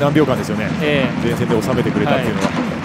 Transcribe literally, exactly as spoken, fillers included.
何秒間ですよね、えー、前線で収めてくれたっていうのは。はい、